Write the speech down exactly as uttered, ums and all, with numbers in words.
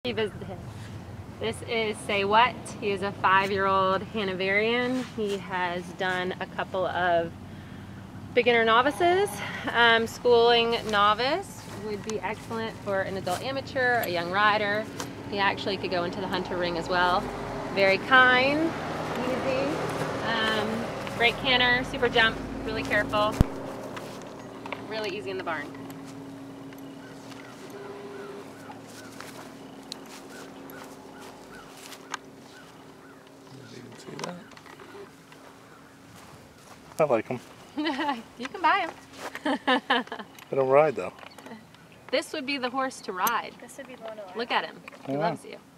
He visited him. This is Say What. He is a five-year-old Hanoverian. He has done a couple of beginner novices. Um, schooling novice would be excellent for an adult amateur, a young rider. He actually could go into the hunter ring as well. Very kind, easy, um, great canter, super jump, really careful, really easy in the barn. You can see that. I like them. You can buy them. They don't ride though. This would be the horse to ride. This would be the one to learn. Look at him. He Yeah. loves you.